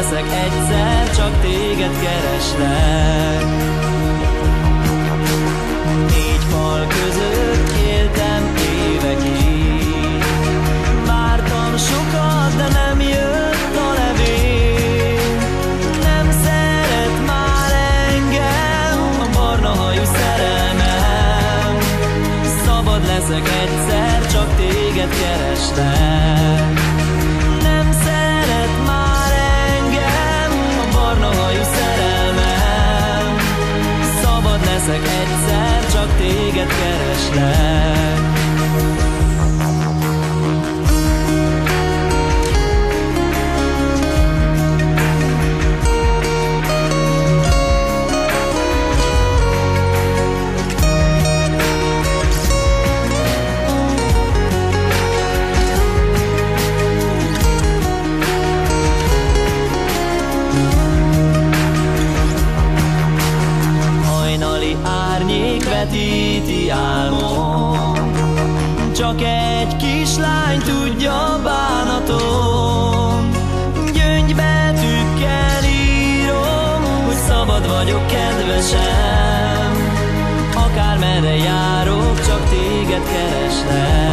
leszek egyszer, csak téged kereslek. Négy fal között éltem évekig, vártam sokat, de nem jött a levél. Nem szeret már engem a barna hajú szerelmem. Szabad leszek egyszer, csak téged kereslek. Nem szeret már engem a barna hajú szerelmem. Szabad leszek egyszer, csak téged kereslek. Árnyék vetíti álmom, csak egy kislány tudja bánatom. Gyöngybetűkkel írom, hogy szabad vagyok, kedvesem. Akármerre járok, csak téged kereslek.